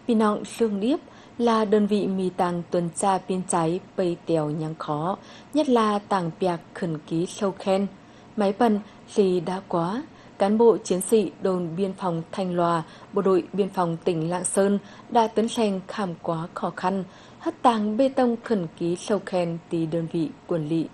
Pinong Sương Điếp là đơn vị mì tàng tuần tra biên trái bầy tèo nhang khó, nhất là tàng bạc khẩn ký sâu khen. Máy bần gì đã quá, cán bộ chiến sĩ đồn biên phòng Thanh Lòa, bộ đội biên phòng tỉnh Lạng Sơn đã tấn sành khám quá khó khăn, hất tàng bê tông khẩn ký sâu khen tí đơn vị quần lị.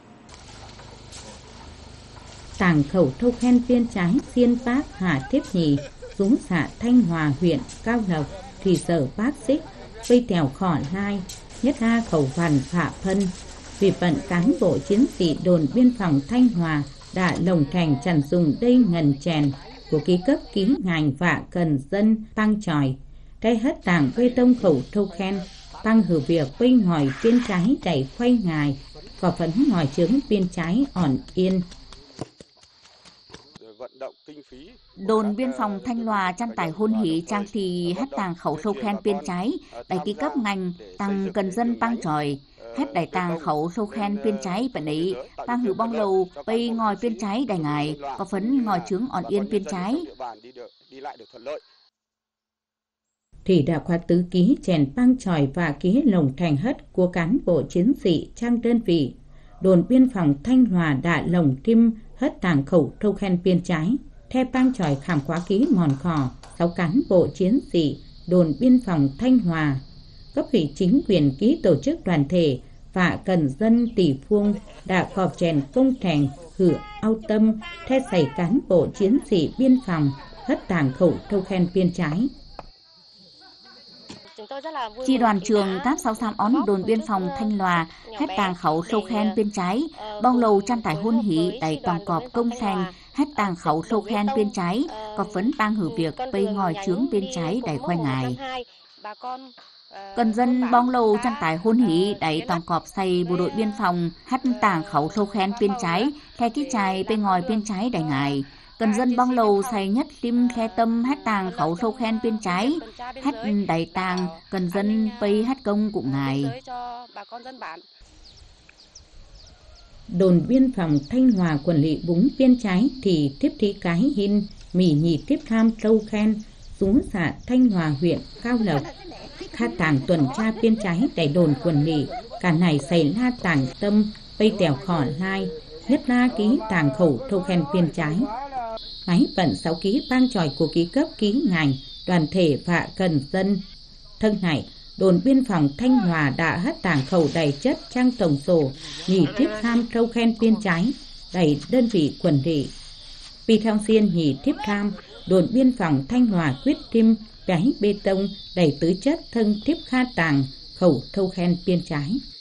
Tàng khẩu thâu khen biên trái Xiên Bác Hà Tiếp Nhì, xuống xã Thanh Hòa huyện Cao Lộc, thị sở Bác Xích, vây tèo khỏ lai, nhất ha khẩu vằn phạ phân. Vì bận cán bộ chiến sĩ đồn biên phòng Thanh Hòa đã lồng thành chẳng dùng đây ngần chèn của ký cấp ký ngành vạ cần dân tăng tròi. Đây hết tàng bê tông khẩu thâu khen, tăng hử việc vây ngòi biên trái đẩy khoay ngài, và phấn ngòi trướng biên trái ỏn yên. Đồn biên phòng Thanh Lòa chăn tải hôn hỷ trang thì hết tàng khẩu sâu khen biên trái, đại ký cấp ngành tăng cần dân tăng tròi. Hết đại tàng khẩu sâu khen biên trái bạn ấy tăng hữu bong lầu bay ngòi biên trái đại ngài có phấn ngòi trướng ỏn yên biên trái. Thì đã qua tứ ký chèn băng tròi và ký lồng thành hất của cán bộ chiến sĩ trang đơn vị. Đồn biên phòng Thanh Hòa đã lồng tim hất tàng khẩu thâu khen biên trái. Theo băng tròi khảm quá ký mòn khỏ 6 cán bộ chiến sĩ đồn biên phòng Thanh Hòa. Cấp ủy chính quyền ký tổ chức đoàn thể và cần dân tỷ phương đã cọp chèn công thành hửa ao tâm theo xảy cán bộ chiến sĩ biên phòng hất tàng khẩu thâu khen biên trái. Chi đoàn trường Cáp 66 ón đồn biên phòng Thanh Lòa hết tàng khẩu sâu khen biên trái, bong lầu chăn tải hôn hỷ đầy toàn cọp công thành hết tàng khẩu sâu khen biên trái, có phấn bang hử việc bây ngòi trướng biên trái đầy khoai ngài. Cần dân bong lầu chăn tải hôn hỷ đầy toàn cọp xây bộ đội biên phòng hết tàng khẩu sâu khen biên trái, theo ký chài bây ngòi biên trái đầy ngài. Cần dân bong lầu xây nhất tim khe tâm hết tàng khẩu sâu khen biên trái, hết đầy tàng cần dân bây hết công cụ ngài. Đồn biên phòng Thanh Hòa quần lị búng biên trái thì tiếp thí cái hin mỉ nhì tiếp tham sâu khen xuống xã Thanh Hòa huyện Cao Lộc. Kha tàng tuần tra biên trái đầy đồn quần lị, cả này xây la tàng tâm bây tèo khỏ lai, nhất la ký tàng khẩu thâu khen biên trái. Máy bận 6 ký bang tròi của ký cấp ký ngành, đoàn thể và cần dân. Thân này, đồn biên phòng Thanh Hòa đã hất tàng khẩu đầy chất trang tổng sổ, nhì tiếp tham trâu khen biên trái, đầy đơn vị quần lị. Vì theo xiên nhì tiếp tham, đồn biên phòng Thanh Hòa quyết tim cái bê tông đầy tứ chất thân tiếp kha tàng khẩu thâu khen biên trái.